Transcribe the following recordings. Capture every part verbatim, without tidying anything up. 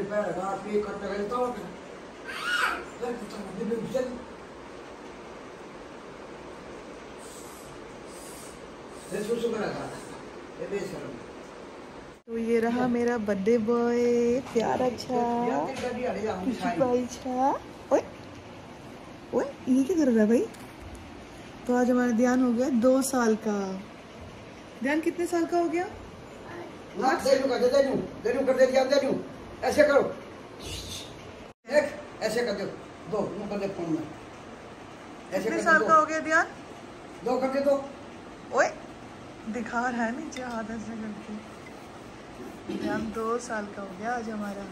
तो ये रहा मेरा बर्थडे बॉय, प्यारा छा, भाई छा। ओए ओए ये क्या कर रहा है भाई? तो आज हमारा ध्यान हो गया दो साल का। ध्यान कितने साल का हो गया? ऐसे करो, एक ऐसे कर दो, दो कर दे फोन में। कितने साल का हो गया ध्यान? दो कर दे दो। ओए दिखा रहा है नीचे हाथ ऐसे करके। ध्यान दो साल का हो गया आज हमारा।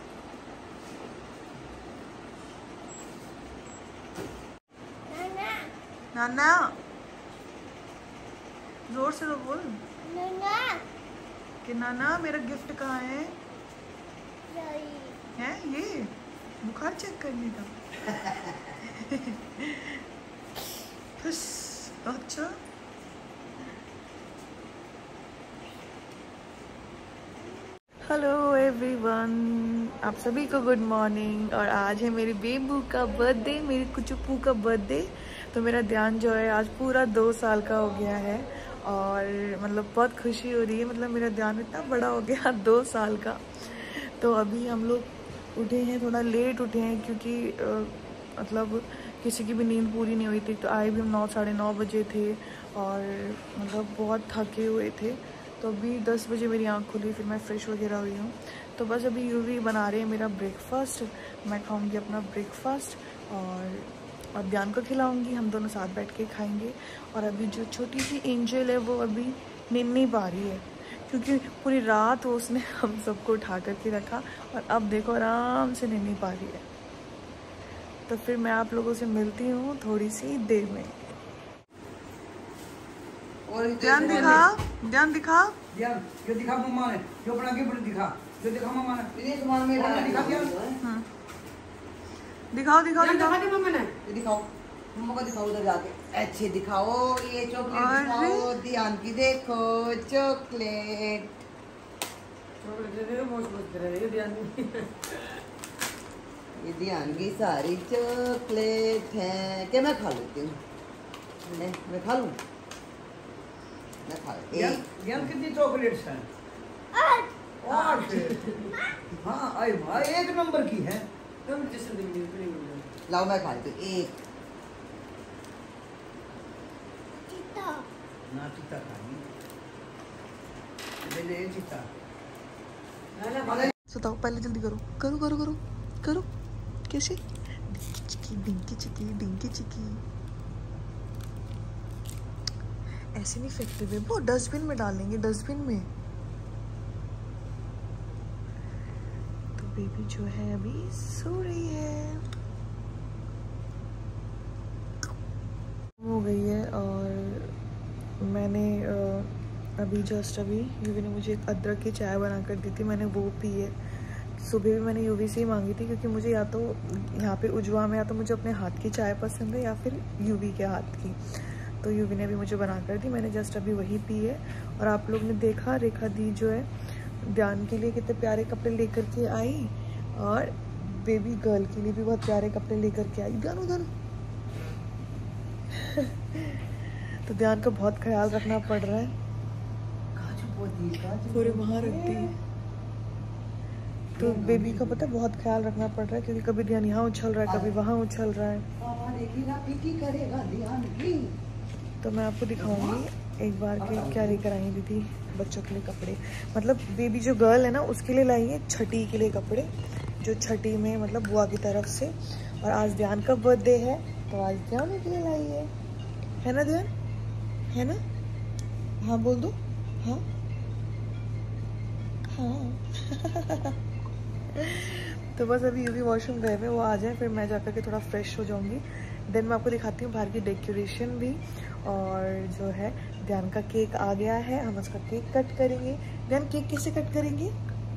नाना जोर से तो बोल नाना कि नाना मेरा गिफ्ट कहाँ है? है ये बुखार चेक करने का। अच्छा हेलो एवरीवन, आप सभी को गुड मॉर्निंग। और आज है मेरी बेबू का बर्थडे, मेरी कुचुप्पू का बर्थडे। तो मेरा ध्यान जो है आज पूरा दो साल का हो गया है और मतलब बहुत खुशी हो रही है। मतलब मेरा ध्यान इतना बड़ा हो गया दो साल का। तो अभी हम लोग उठे हैं, थोड़ा लेट उठे हैं क्योंकि आ, मतलब किसी की भी नींद पूरी नहीं हुई थी। तो आए भी हम नौ साढ़े नौ बजे थे और मतलब बहुत थके हुए थे। तो अभी दस बजे मेरी आँख खुली, फिर मैं फ़्रेश वगैरह हुई हूँ। तो बस अभी यूवी बना रहे हैं मेरा ब्रेकफास्ट। मैं खाऊंगी अपना ब्रेकफास्ट और और ध्यान को खिलाऊंगी, हम दोनों साथ बैठ के खाएंगे। और अभी जो छोटी सी एंजल है वो अभी नींद नहीं पा रही है क्योंकि पूरी रात वो उसने हम सबको उठा करके रखा और अब देखो आराम से नींद नहीं पा रही है। तो फिर मैं आप लोगों से मिलती हूँ थोड़ी सी देर में। ध्यान दिखा, ध्यान दिखा, ध्यान ये दिखा मम्मा ने, जो अपना गिफ्ट दिखा, जो दिखा मम्मा ने। ये सामान में दिखा दिया। हां दिखाओ दिखाओ दिखाओ मम्मा ने, ये दिखाओ मम्मा को, दिखाओ उधर जाके। अच्छे दिखाओ, ये चॉकलेट दिखाओ, ध्यान की देखो चॉकलेट। चॉकलेट दे मोच मोच कर रही है ध्यान। ये ध्यान की सारी चॉकलेट है। क्या मैं खा लेती हूँ? मैं मैं खा लूँ? ध्यान कितनी चॉकलेट्स हैं? आठ। आठ। हाँ अरे भाई एक नंबर की है। लाओ मैं खा लेती हूँ एक। चीता ना, चीता खानी ले ले चीता। सुताओ पहले, जल्दी करो करो करो करो करो। कैसे? डिंकी चिकी डिंकी चिकी डिंकी चिकी। ऐसे नहीं फेंकते हुए, वो डस्टबिन में डालेंगे, डस्टबिन में। तो बेबी जो है अभी सो रही है, हो गई है। और मैंने अभी जस्ट अभी यूवी ने मुझे एक अदरक की चाय बना कर दी थी, मैंने वो पी है। सुबह भी मैंने यूवी से ही मांगी थी क्योंकि मुझे या तो यहाँ पे उजवा में या तो मुझे अपने हाथ की चाय पसंद है या फिर यूवी के हाथ की। तो यूवी ने भी मुझे बना कर दी, मैंने जस्ट अभी वही पी है। और आप लोग ने देखा रेखा दी जो है ध्यान के लिए कितने प्यारे कपड़े लेकर के आई और बेबी गर्ल के लिए भी बहुत प्यारे कपड़े लेकर के आई। ध्यान उधर। तो ध्यान का बहुत ख्याल रखना पड़ रहा है, पूरे वहाँ रख दी। तो बेबी का पता है बहुत ख्याल रखना पड़ रहा है क्योंकि कभी ध्यान यहाँ उछल रहा है, कभी वहाँ उछल रहा है। तो मैं आपको दिखाऊंगी एक बार के क्या लेकर आई दीदी बच्चों के लिए कपड़े। मतलब बेबी जो गर्ल है ना उसके लिए लाई है छठी के लिए कपड़े, जो छठी में मतलब बुआ की तरफ से। और आज ध्यान का बर्थडे है तो आज ध्यान के लिए लाई है, है ना ध्यान? है ना? हाँ बोल दो। हाँ हाँ। तो बस अभी यूवी वॉशरूम गए हुए, वो आ जाए फिर मैं जाकर के थोड़ा फ्रेश हो जाऊंगी। देन मैं आपको दिखाती हूँ बाहर की डेकोरेशन भी। और जो है ध्यान का केक आ गया है, हम उसका केक कट करेंगे। ध्यान केक कैसे कट करेंगे?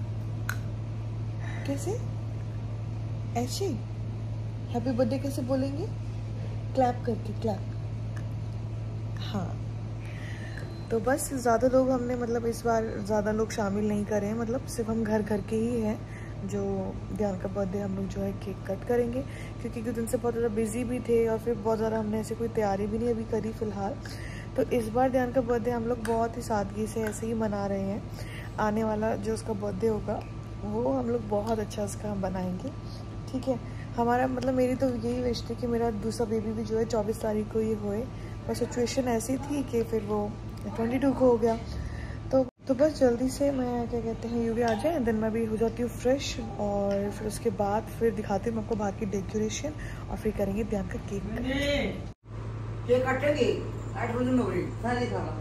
कैसे? ऐसे? हैप्पी बर्थडे कैसे बोलेंगे? क्लैप करके, क्लैप। हाँ तो बस ज़्यादा लोग हमने मतलब इस बार ज़्यादा लोग शामिल नहीं करे हैं, मतलब सिर्फ हम घर घर के ही हैं। जो ध्यान का बर्थडे हम लोग जो है केक कट करेंगे, क्योंकि कुछ दिन से बहुत ज़्यादा बिजी भी थे और फिर बहुत ज़्यादा हमने ऐसे कोई तैयारी भी नहीं अभी करी फ़िलहाल। तो इस बार ध्यान का बर्थडे हम लोग बहुत ही सादगी से ऐसे ही मना रहे हैं। आने वाला जो उसका बर्थडे होगा वो हम लोग बहुत अच्छा उसका बनाएंगे, ठीक है। हमारा मतलब मेरी तो यही विश थी कि मेरा दूसरा बेबी भी जो है चौबीस तारीख को ही होए, पर सिचुएशन ऐसी थी कि फिर वो ट्वेंटी टू को हो गया। तो तो बस जल्दी से मैं क्या कहते हैं यू भी आ जाए, देन मैं भी हो जाती हूँ फ्रेश, और फिर उसके बाद फिर दिखाती हूँ आपको बाहर की डेकोरेशन और फिर करेंगे ध्यान का केक केक काटेंगे आठ बजे नौ बजे सारे खाना।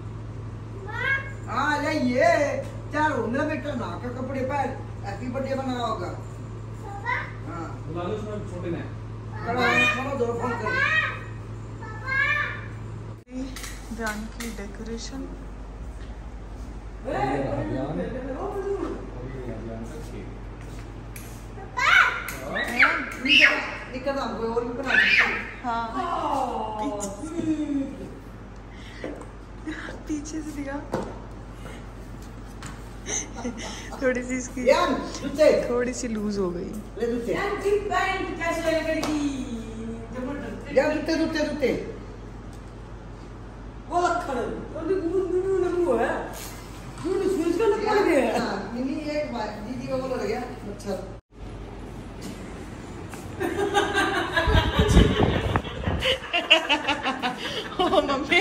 हाँ ले ये चार होना बेटा ना का कपड़े पहन हैप्पी बर्थडे मना होगा। हाँ बुला लो उसमें छोटे ने करो दो फोन कर ध्यान की डेकोरेशन। हाँ पीछे से दिखा थोड़ी सी इसकी थोड़ी सी लूज हो गई। दीदी को बोल गया अच्छा ओ मम्मी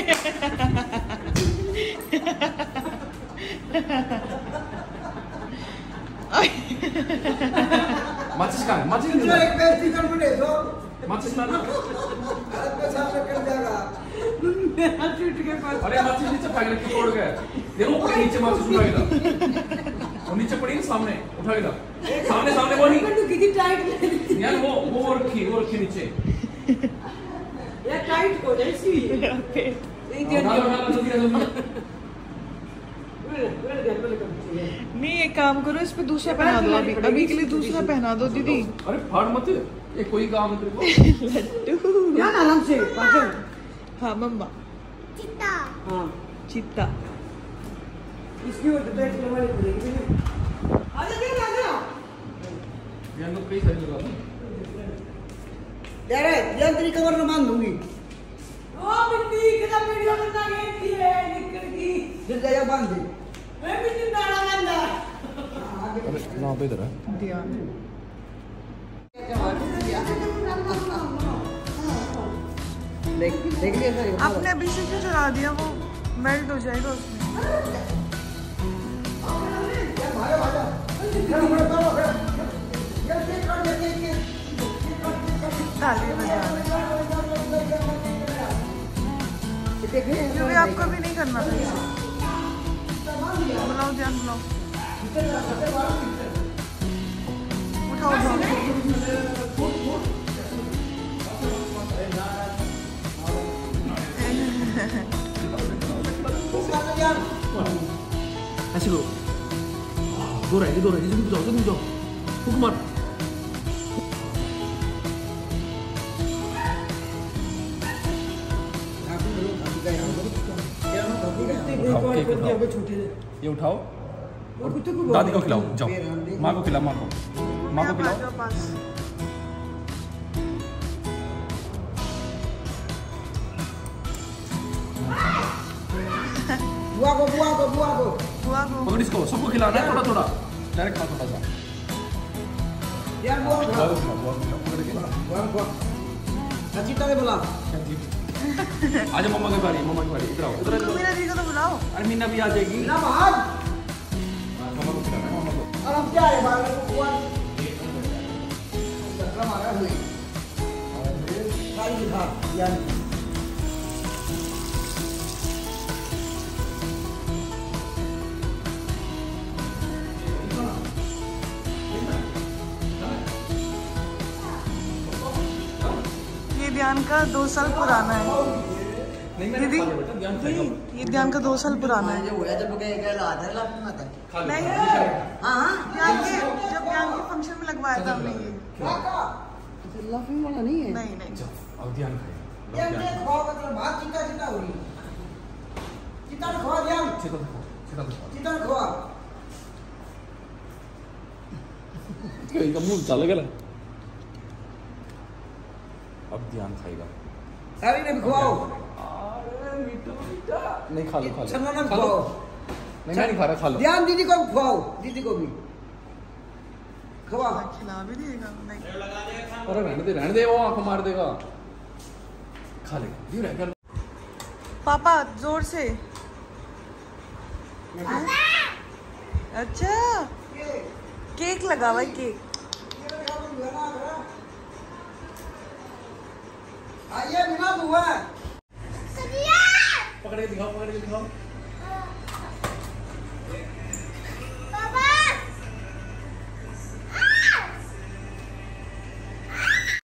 माचिस का माचिस जो एक व्यक्ति कर बने तो माचिस ना आपका सामने कर देगा टूट के पास। अरे माचिस नीचे फेंक के तोड़ गया, देखो पड़ी नीचे माचिस उठाएगा, वो नीचे पड़ी सामने उठाएगा, सामने सामने वो नहीं तो कितनी टाइट यार वो वो रखी वो रखी नीचे यार टाइट हो जाए सी एक दिन नहीं एक काम करो इस पे दूसरा पहना दो, अभी अभी के लिए दूसरा पहना दो दीदी। अरे फाड़ मत, ये कोई काम है तेरे को लड्डू क्या नाम से पागल। हाँ मम्मा चित्ता। हाँ चित्ता इसकी वजह से एक नंबर पड़ेगी। आजा क्या आजा यार लोग कई सारी जगह यार यार तेरी कमर में बांध दूंगी। ओ बिल्ली कितना वीडियो बना गई है निकल की जब जाया बांध दे मैं बिल्ली डाला बंदा। अरे वहां पे इधर है ध्यान देख देख लिया सर आपने अभी से क्यों चला दिया, वो मेल्ट हो जाएगा उसमें। ताली बजाना क्योंकि आपको भी नहीं करना था। बुलाओ ध्यान बुलाओ, उठाओ उठाओ ऐसे लो दो रहेगी दो रहेगी जल्दी जाओ जल्दी जाओ फूक मार ये उठाओ और दादी को खिलाओ, जाओ माँ को खिलाओ, माँ को माँ को खिलाओ। बुआ को बुआ को बुआ को बुआ को मगर इसको सबको खिलाना है, थोड़ा थोड़ा डायरेक्ट खा थोड़ा सा यार बुआ को बुआ को खिलाओ, बुआ को खिलाओ, पकड़ के बुआ को सचिता ने बोला आजा मम्मा की बारी, मम्मा की बारी इधर आओ, इधर तुम मेरा दी को तो बुलाओ। अरे मीना भी आ जाएगी, ना भाग मम्मा को खिलाना है, मम्मा को। और हम क्या है बाहर को बुआ धक्का मारा हुई भाई दिखा यार ध्यान का दो साल पुराना है दीदी, नहीं ये ध्यान का दो साल पुराना है। नहीं ध्यान के जब ध्यान के फंक्शन में लगवाया था हमने ये लाफिंग वाला नहीं है। नहीं नहीं अब ध्यान खाएगा, यार ये खवा का बात चिता चिता हो रही चिता खवा ध्यान चिता दिखाओ, चिता दिखाओ, चिता खवा इनका मुंह चल गया। अब ध्यान खाएगा। अरे नहीं खवाओ। अरे मीठा मीठा नहीं खा लो खा लो छन्ना ना खा लो। खवाओ। नहीं मैं नहीं खा रहा खा लो। ध्यान दीदी को खवाओ दीदी को भी खवाओ। खिला भी देगा नहीं। अरे रहने दे रहने दे वो आंख मार देगा। खा ले क्यों रह गया। पापा जोर से। अच्छा केक लगा हुआ है केक। आइए बिना हुआ पकड़ के दिखाओ पकड़ के दिखाओ।